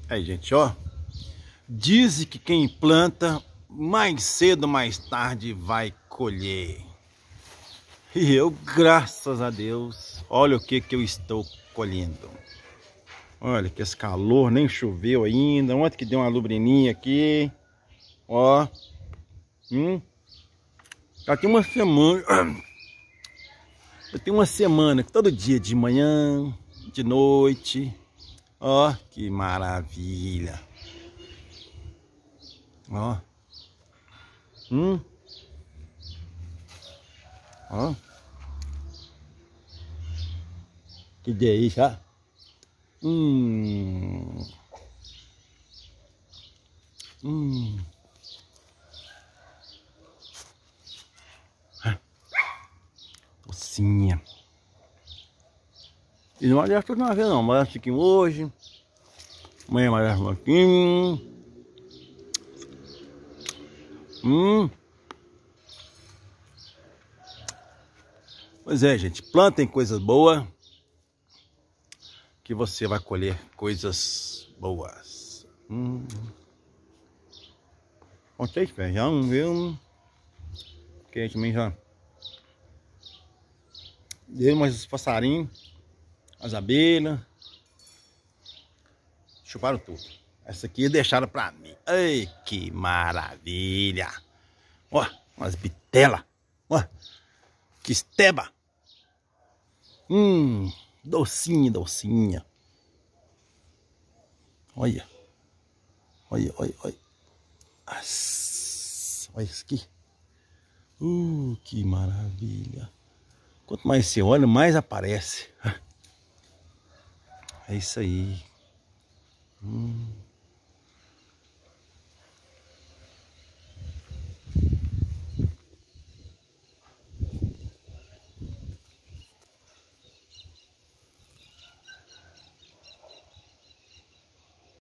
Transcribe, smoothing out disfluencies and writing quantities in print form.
Aí, gente, ó. Diz que quem planta, mais cedo ou mais tarde vai colher. E eu, graças a Deus, olha o que eu estou colhendo. Olha que esse calor, nem choveu ainda. Ontem que deu uma lubrininha aqui. Ó. Já tem uma semana. Já tem uma semana que todo dia, de manhã, de noite. Ó, que maravilha. Ó. Ó. Que delícia. Docinha. E não aliás tudo uma vez não, mas um pouquinho hoje. Amanhã mais um pouquinho. Pois é, gente, plantem coisas boas, que você vai colher coisas boas. Contei feijão, viu? Que a gente também já deu mais passarinhos, as abelhas. Chuparam tudo. Essa aqui deixaram pra mim. Ai, que maravilha! Ó, umas bitelas. Ó, que esteba. Docinha, docinha. Olha. Olha, olha, olha. Olha isso aqui. Que maravilha. Quanto mais você olha, mais aparece. É isso aí.